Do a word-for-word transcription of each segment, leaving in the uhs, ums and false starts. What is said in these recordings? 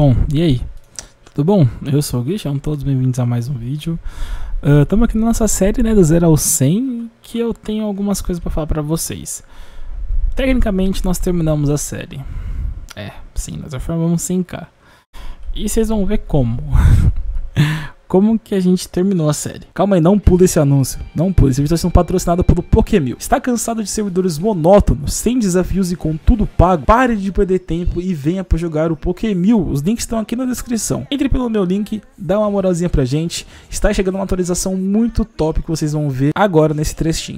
Bom, e aí? Tudo bom? Eu sou o Gui, sejam todos bem-vindos a mais um vídeo. Estamos uh, aqui na nossa série, né, do zero ao cem, que eu tenho algumas coisas para falar para vocês. Tecnicamente, nós terminamos a série. É, sim, nós já formamos cem K. E vocês vão ver como. Como que a gente terminou a série. Calma aí, não pula esse anúncio. Não pula, esse vídeo está sendo patrocinado pelo Pokémil. Está cansado de servidores monótonos, sem desafios e com tudo pago? Pare de perder tempo e venha para jogar o Pokémil. Os links estão aqui na descrição. Entre pelo meu link, dá uma moralzinha pra gente. Está chegando uma atualização muito top que vocês vão ver agora nesse trechinho.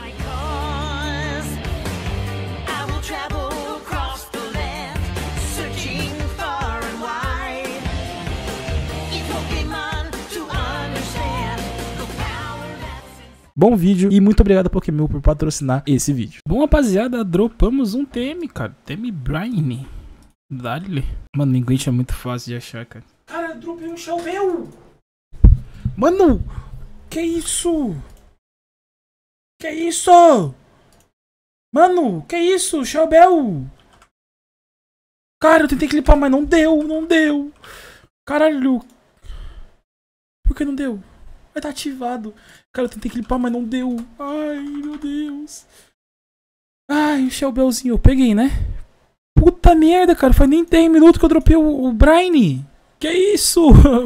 Bom vídeo e muito obrigado Pokémil por patrocinar esse vídeo. Bom, rapaziada, dropamos um T M, cara. T M Brine. Dá-lhe. Mano, o Minguate é muito fácil de achar, cara. Cara, eu dropei um Shellbell. Mano, que isso? Que isso? Mano, que isso? Shellbell. Cara, eu tentei clipar, mas não deu, não deu. Caralho. Por que não deu? Vai estar ativado. Cara, eu tentei clipar, mas não deu. Ai, meu Deus. Ai, o Shellbellzinho. Eu peguei, né? Puta merda, cara. Faz nem dez minutos que eu dropei o, o Brine. Que isso?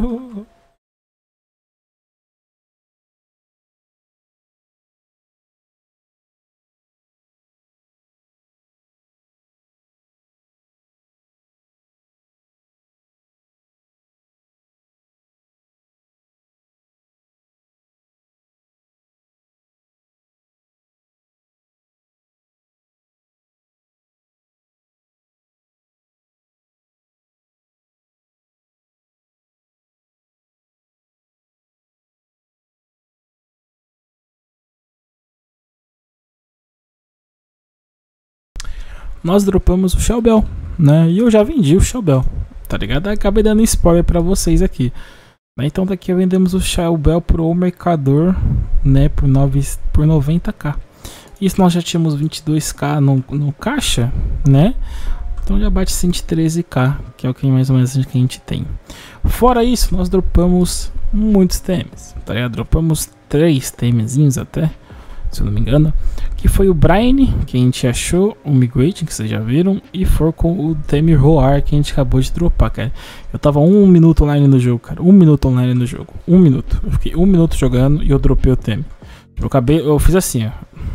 Nós dropamos o Shellbell, né? E eu já vendi o Shellbell, tá ligado? Acabei dando spoiler pra vocês aqui. Então daqui vendemos o Shellbell pro mercador, né? Por, nove, por noventa K. Isso nós já tínhamos vinte e dois K no, no caixa, né? Então já bate cento e treze K, que é o que mais ou menos que a gente tem. Fora isso, nós dropamos muitos T Ms, tá ligado? Dropamos três TMzinhos até, se eu não me engano, que foi o Brine, que a gente achou, o Migrating, que vocês já viram, e for com o T M Roar, que a gente acabou de dropar, cara. Eu tava um minuto online no jogo, cara, um minuto online no jogo, um minuto, eu fiquei um minuto jogando e eu dropei o T M. Eu acabei, eu fiz assim, ó,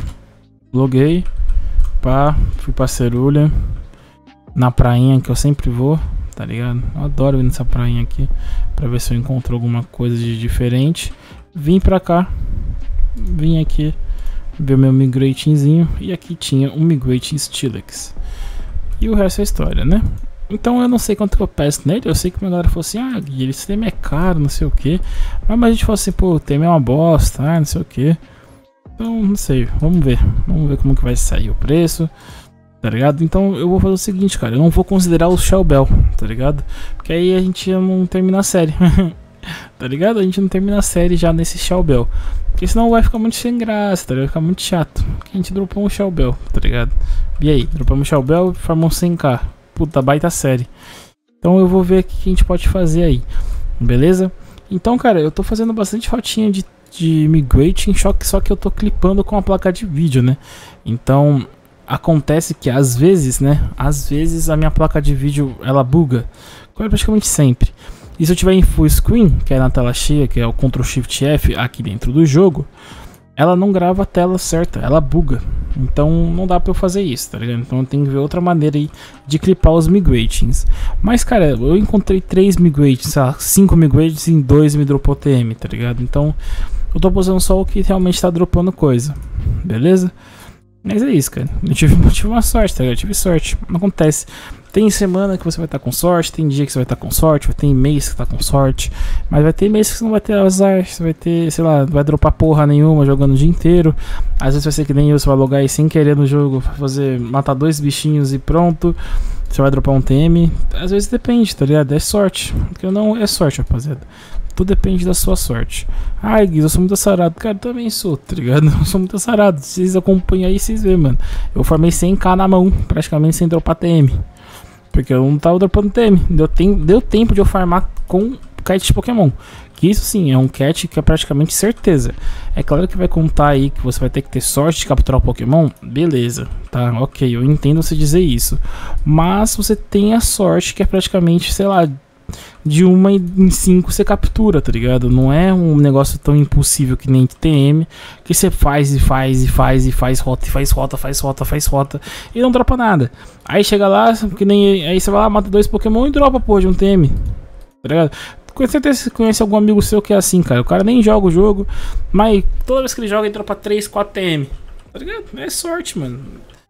loguei, pá, fui pra Cerulha, na prainha que eu sempre vou, tá ligado? Eu adoro ir nessa prainha aqui, pra ver se eu encontro alguma coisa de diferente. Vim pra cá, vim aqui ver o meu Migratingzinho, e aqui tinha um Migrating Steelix. E o resto é história, né? Então eu não sei quanto que eu peço nele. Eu sei que minha galera falou assim: ah, Gui, esse T M é caro, não sei o que. Mas a gente falou assim: pô, o T M é uma bosta, ah, não sei o que. Então não sei, vamos ver. Vamos ver como que vai sair o preço, tá ligado? Então eu vou fazer o seguinte, cara, eu não vou considerar o Shellbell, tá ligado? Porque aí a gente não termina a série. Tá ligado? A gente não termina a série já nesse Shellbell, porque senão vai ficar muito sem graça, tá ligado? Vai ficar muito chato. Porque a gente dropou um Shellbell, tá ligado? E aí, dropamos um Shellbell e formamos cem K. Puta, baita série. Então eu vou ver o que a gente pode fazer aí, beleza? Então, cara, eu tô fazendo bastante rotinha de, de Migrating, só que, só que eu tô clipando com a placa de vídeo, né? Então acontece que às vezes, né? Às vezes a minha placa de vídeo ela buga, como é praticamente sempre. E se eu tiver em full screen, que é na tela cheia, que é o control shift F aqui dentro do jogo, ela não grava a tela certa, ela buga. Então não dá pra eu fazer isso, tá ligado? Então eu tenho que ver outra maneira aí de clipar os migratings. Mas, cara, eu encontrei três migratings, sei lá, cinco migratings e em dois me dropou T M, tá ligado? Então eu tô posando só o que realmente tá dropando coisa, beleza? Mas é isso, cara. Eu tive, eu tive uma sorte, tá ligado? Eu tive sorte, não acontece. Tem semana que você vai estar com sorte, tem dia que você vai estar com sorte, vai ter mês que tá com sorte, mas vai ter mês que você não vai ter azar, você vai ter, sei lá, não vai dropar porra nenhuma jogando o dia inteiro. Às vezes vai ser que nem eu, você vai logar aí sem querer no jogo, fazer, matar dois bichinhos e pronto, você vai dropar um T M. Às vezes depende, tá ligado? É sorte, porque não é sorte, rapaziada. Tudo depende da sua sorte. Ai, Gui, eu sou muito azarado. Cara, eu também sou, tá ligado? Eu sou muito azarado. Vocês acompanham aí, vocês vêem, mano. Eu formei cem K na mão, praticamente sem dropar T M. Porque eu não tava dropando T M. Deu, tem, deu tempo de eu farmar com cat de Pokémon. Que isso sim, é um cat que é praticamente certeza. É claro que vai contar aí que você vai ter que ter sorte de capturar o Pokémon. Beleza, tá, ok, eu entendo você dizer isso. Mas você tem a sorte que é praticamente, sei lá, de uma em cinco você captura, tá ligado? Não é um negócio tão impossível que nem T M, que você faz e faz e faz e faz rota e faz rota, faz rota, faz rota e não dropa nada. Aí chega lá, que nem aí você vai lá, mata dois Pokémon e dropa, pô, de um T M, tá ligado? Com certeza você conhece algum amigo seu que é assim, cara. O cara nem joga o jogo, mas toda vez que ele joga ele dropa três, quatro T M, tá ligado? É sorte, mano.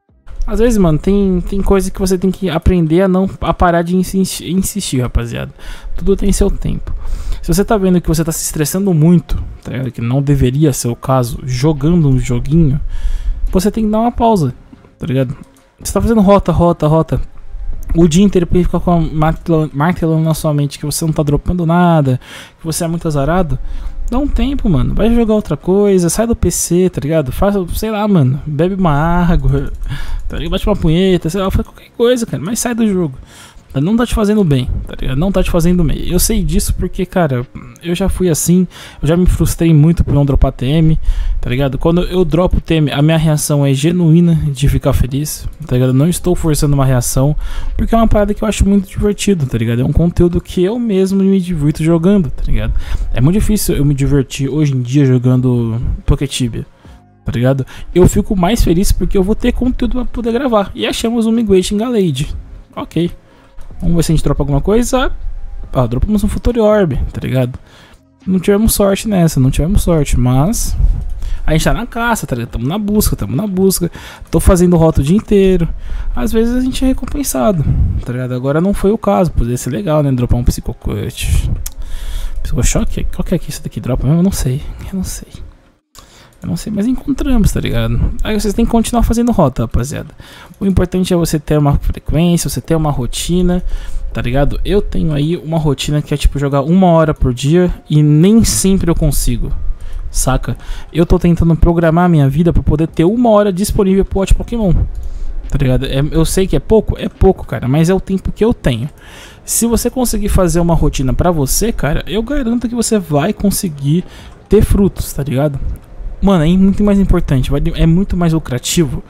Às vezes, mano, tem, tem coisa que você tem que aprender a não a parar de insistir, insistir, rapaziada. Tudo tem seu tempo. Se você tá vendo que você tá se estressando muito, tá ligado? Que não deveria ser o caso, jogando um joguinho, você tem que dar uma pausa, tá ligado? Você tá fazendo rota, rota, rota o dia inteiro pra ficar com a martelando, martelando na sua mente que você não tá dropando nada, que você é muito azarado. Dá um tempo, mano. Vai jogar outra coisa, sai do P C, tá ligado? Faz, sei lá, mano. Bebe uma água, tá ligado? Bate uma punheta, sei lá, faz qualquer coisa, cara. Mas sai do jogo. Não tá te fazendo bem, tá ligado? Não tá te fazendo bem. Eu sei disso porque, cara, eu já fui assim. Eu já me frustrei muito por não dropar T M, tá ligado? Quando eu dropo T M, a minha reação é genuína de ficar feliz, tá ligado? Eu não estou forçando uma reação, porque é uma parada que eu acho muito divertido, tá ligado? É um conteúdo que eu mesmo me divirto jogando, tá ligado? É muito difícil eu me divertir hoje em dia jogando Poketibia, tá ligado? Eu fico mais feliz porque eu vou ter conteúdo pra poder gravar. E achamos um Miigwech em Gallade. Ok. Vamos ver se a gente dropa alguma coisa. Ah, dropamos um Futuri Orb, tá ligado? Não tivemos sorte nessa, não tivemos sorte, mas a gente tá na caça, tá ligado? Tamo na busca, tamo na busca. Tô fazendo rota o dia inteiro. Às vezes a gente é recompensado, tá ligado? Agora não foi o caso, poderia ser legal, né? Dropar um Psicocut. Psicochoque? Qual que é que isso daqui dropa mesmo? Eu não sei, eu não sei. Eu não sei, mas encontramos, tá ligado? Aí vocês têm que continuar fazendo rota, rapaziada. O importante é você ter uma frequência, você ter uma rotina, tá ligado? Eu tenho aí uma rotina que é tipo jogar uma hora por dia e nem sempre eu consigo, saca? Eu tô tentando programar a minha vida pra poder ter uma hora disponível pro Watch Pokémon, tá ligado? É, eu sei que é pouco, é pouco, cara, mas é o tempo que eu tenho. Se você conseguir fazer uma rotina pra você, cara, eu garanto que você vai conseguir ter frutos, tá ligado? Mano, é muito mais importante, é muito mais lucrativo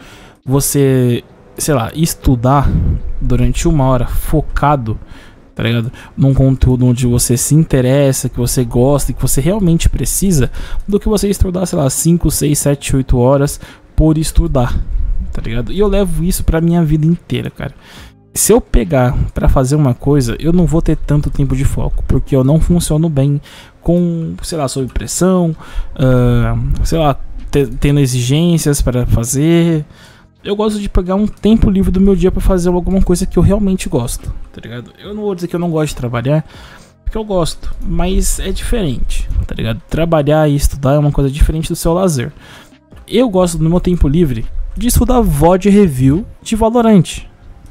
você, sei lá, estudar durante uma hora focado, tá ligado? Num conteúdo onde você se interessa, que você gosta e que você realmente precisa, do que você estudar, sei lá, cinco, seis, sete, oito horas por estudar, tá ligado? E eu levo isso pra minha vida inteira, cara. Se eu pegar pra fazer uma coisa, eu não vou ter tanto tempo de foco, porque eu não funciono bem com, sei lá, sob pressão, uh, sei lá, tendo exigências para fazer. Eu gosto de pegar um tempo livre do meu dia pra fazer alguma coisa que eu realmente gosto, tá ligado? Eu não vou dizer que eu não gosto de trabalhar, porque eu gosto, mas é diferente, tá ligado? Trabalhar e estudar é uma coisa diferente do seu lazer. Eu gosto, no meu tempo livre, de estudar V O D review de Valorant.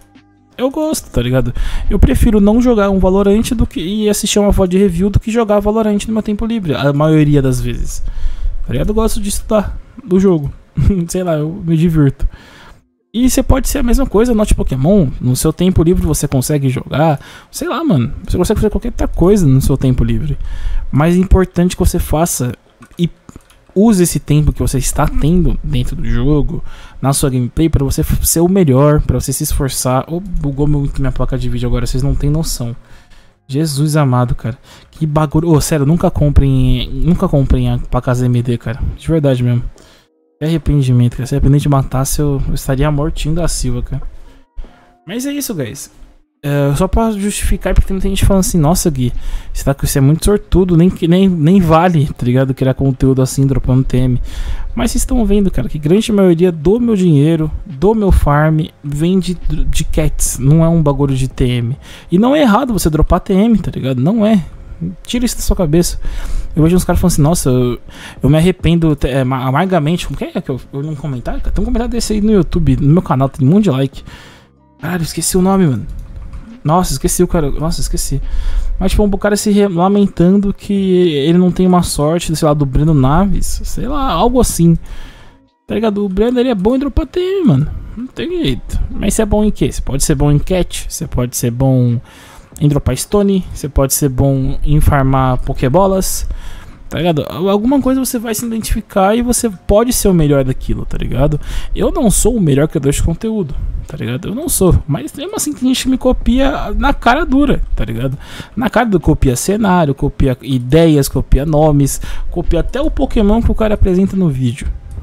Eu gosto, tá ligado? Eu prefiro não jogar um Valorant do que e assistir uma V O D review do que jogar Valorant no meu tempo livre, a maioria das vezes, tá ligado? Eu gosto de estudar do jogo. Sei lá, eu me divirto. E você pode ser a mesma coisa no Pokémon. No seu tempo livre você consegue jogar, sei lá, mano, você consegue fazer qualquer outra coisa no seu tempo livre. Mas é importante que você faça e use esse tempo que você está tendo dentro do jogo, na sua gameplay, para você ser o melhor, para você se esforçar. Oh, bugou muito minha placa de vídeo agora, vocês não tem noção. Jesus amado, cara. Que bagulho. Oh, sério, nunca comprem, nunca comprem a placas A M D, cara. De verdade mesmo. Que arrependimento, cara. Se arrepender de matar, se eu, eu estaria mortinho da Silva, cara. Mas é isso, guys. É, só pra justificar, porque tem muita gente falando assim: nossa, Gui, você, tá, você é muito sortudo, nem, nem, nem vale, tá ligado? Criar conteúdo assim, dropando T M. Mas vocês estão vendo, cara, que grande maioria do meu dinheiro, do meu farm, vem de, de cats, não é um bagulho de T M. E não é errado você dropar T M, tá ligado? Não é. Tira isso da sua cabeça. Eu vejo uns caras falando assim: nossa, eu, eu me arrependo é, amargamente. Como que é que eu, eu não comentário? Tem um comentário desse aí no YouTube, no meu canal, tem um monte de like. Caralho, esqueci o nome, mano. Nossa, esqueci o cara. Nossa, esqueci. Mas tipo, um cara se lamentando que ele não tem uma sorte, sei lá, do Breno Naves. Sei lá, algo assim. Tá ligado? O Breno, ele é bom em dropar T M, mano. Não tem jeito. Mas você é bom em quê? Você pode ser bom em cat, você pode ser bom em dropar stone, você pode ser bom em farmar pokebolas, tá ligado? Alguma coisa você vai se identificar e você pode ser o melhor daquilo, tá ligado? Eu não sou o melhor criador de conteúdo, tá ligado? Eu não sou, mas mesmo assim tem gente que me copia na cara dura, tá ligado? Na cara do copia cenário, copia ideias, copia nomes, copia até o Pokémon que o cara apresenta no vídeo,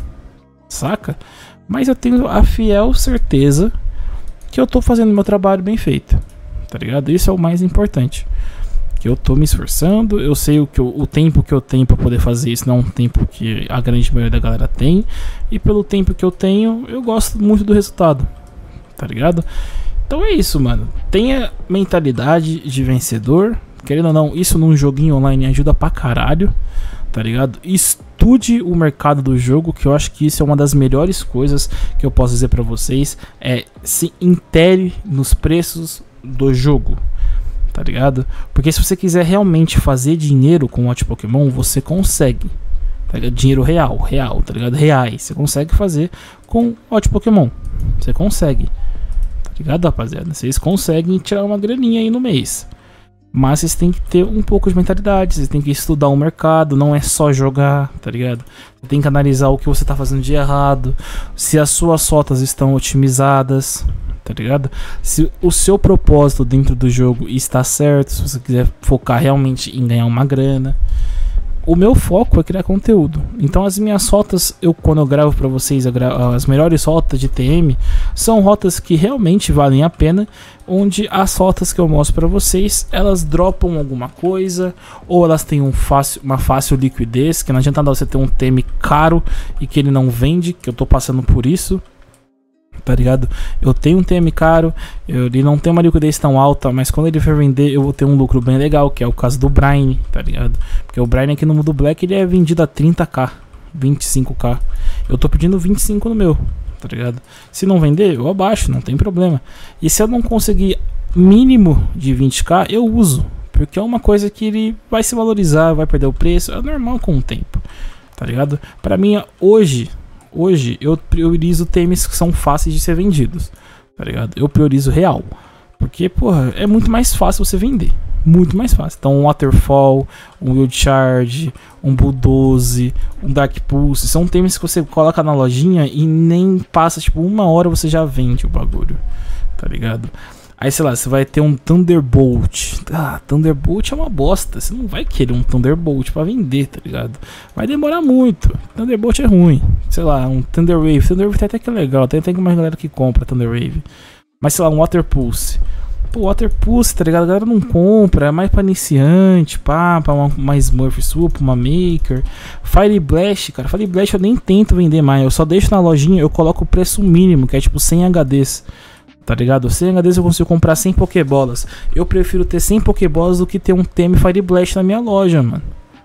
saca? Mas eu tenho a fiel certeza que eu tô fazendo meu trabalho bem feito, tá ligado? Isso é o mais importante. Que eu tô me esforçando, eu sei o, que eu, o tempo que eu tenho pra poder fazer isso não é um tempo que a grande maioria da galera tem. E pelo tempo que eu tenho, eu gosto muito do resultado, tá ligado? Então é isso, mano. Tenha mentalidade de vencedor. Querendo ou não, isso num joguinho online ajuda pra caralho, tá ligado? Estude o mercado do jogo, que eu acho que isso é uma das melhores coisas que eu posso dizer pra vocês. É se intere nos preços do jogo, tá ligado? Porque se você quiser realmente fazer dinheiro com o Hot Pokémon, você consegue, tá ligado? Dinheiro real, real, tá ligado? Reais, você consegue fazer com Hot Pokémon, você consegue, tá ligado, rapaziada? Vocês conseguem tirar uma graninha aí no mês. Mas vocês têm que ter um pouco de mentalidade, vocês têm que estudar o mercado, não é só jogar, tá ligado? Você tem que analisar o que você tá fazendo de errado, se as suas rotas estão otimizadas, tá ligado? Se o seu propósito dentro do jogo está certo, se você quiser focar realmente em ganhar uma grana. O meu foco é criar conteúdo. Então as minhas rotas, eu, quando eu gravo pra vocês, eu gravo, as melhores rotas de T M são rotas que realmente valem a pena, onde as rotas que eu mostro pra vocês, elas dropam alguma coisa, ou elas têm um fácil, uma fácil liquidez, que não adianta nada você ter um T M caro e que ele não vende, que eu tô passando por isso, tá ligado? Eu tenho um T M caro, eu, ele não tem uma liquidez tão alta, mas quando ele for vender eu vou ter um lucro bem legal, que é o caso do Brine, tá ligado? Porque o Brine aqui no mundo Black ele é vendido a trinta k, vinte e cinco k. Eu tô pedindo vinte e cinco no meu, tá ligado? Se não vender, eu abaixo, não tem problema. E se eu não conseguir mínimo de vinte k, eu uso, porque é uma coisa que ele vai se valorizar, vai perder o preço, é normal com o tempo, tá ligado? Pra mim, hoje... Hoje eu priorizo T Ms que são fáceis de ser vendidos, tá ligado? Eu priorizo real, porque, porra, é muito mais fácil você vender, muito mais fácil. Então um Waterfall, um Wild Charge, um Bulldoze, um Dark Pulse, são T Ms que você coloca na lojinha e nem passa, tipo, uma hora você já vende o bagulho, tá ligado? Aí, sei lá, você vai ter um Thunderbolt. Ah, Thunderbolt é uma bosta. Você não vai querer um Thunderbolt pra vender, tá ligado? Vai demorar muito. Thunderbolt é ruim. Sei lá, um Thunder Wave. Thunder Wave até que é legal. Tem, tem uma galera que compra Thunder Wave. Mas, sei lá, um Water Pulse. Pô, Water Pulse, tá ligado? A galera não compra. É mais pra iniciante, pá, pra uma, uma Smurf Super, uma Maker. Fire Blast, cara. Fire Blast eu nem tento vender mais. Eu só deixo na lojinha, eu coloco o preço mínimo, que é tipo cem H Ds. Tá ligado? cem H Ds eu consigo comprar cem Pokébolas. Eu prefiro ter cem Pokébolas do que ter um T M Fire Blast na minha loja, mano.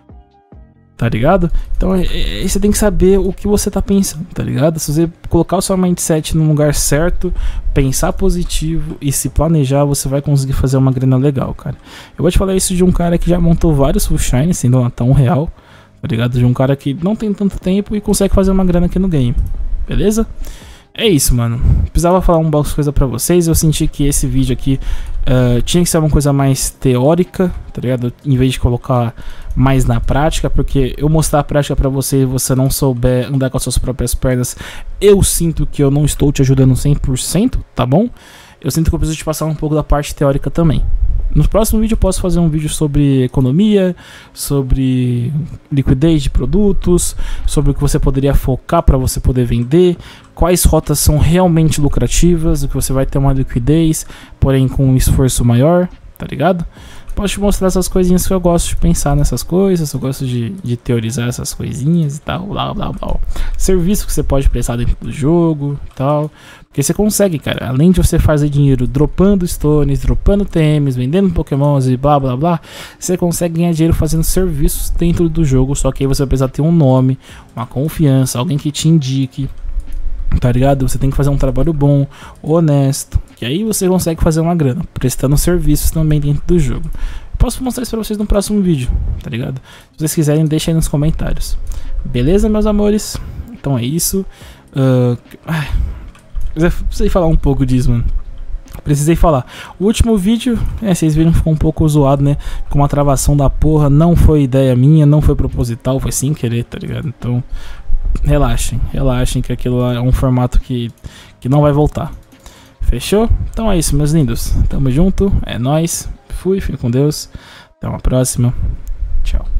Tá ligado? Então é, é, você tem que saber o que você tá pensando, tá ligado? Se você colocar o seu mindset no lugar certo, pensar positivo e se planejar, você vai conseguir fazer uma grana legal, cara. Eu vou te falar isso de um cara que já montou vários full shine sem donar tão real, tá ligado? De um cara que não tem tanto tempo e consegue fazer uma grana aqui no game, beleza? É isso, mano. Precisava falar um box coisa pra vocês. Eu senti que esse vídeo aqui uh, tinha que ser uma coisa mais teórica, tá ligado? Em vez de colocar mais na prática, porque eu mostrar a prática pra você e você não souber andar com as suas próprias pernas, eu sinto que eu não estou te ajudando cem por cento, tá bom? Eu sinto que eu preciso te passar um pouco da parte teórica também. No próximo vídeo eu posso fazer um vídeo sobre economia, sobre liquidez de produtos, sobre o que você poderia focar para você poder vender, quais rotas são realmente lucrativas, o que você vai ter uma liquidez, porém com um esforço maior, tá ligado? Posso te mostrar essas coisinhas que eu gosto de pensar nessas coisas, eu gosto de, de teorizar essas coisinhas e tal, blá blá blá. Serviço que você pode prestar dentro do jogo e tal. Porque você consegue, cara, além de você fazer dinheiro dropando stones, dropando T Ms, vendendo pokémons e blá blá blá, você consegue ganhar dinheiro fazendo serviços dentro do jogo, só que aí você vai precisar ter um nome, uma confiança, alguém que te indique, tá ligado? Você tem que fazer um trabalho bom, honesto, que aí você consegue fazer uma grana, prestando serviços também dentro do jogo. Eu posso mostrar isso pra vocês no próximo vídeo, tá ligado? Se vocês quiserem, deixa aí nos comentários. Beleza, meus amores? Então é isso. Uh... Precisei falar um pouco disso, mano. Precisei falar. O último vídeo, é, vocês viram, ficou um pouco zoado, né? Com uma travação da porra. Não foi ideia minha, não foi proposital, foi sem querer, tá ligado? Então, relaxem, relaxem que aquilo lá é um formato que, que não vai voltar. Fechou? Então é isso, meus lindos. Tamo junto, é nóis. Fui, fique com Deus. Até uma próxima. Tchau.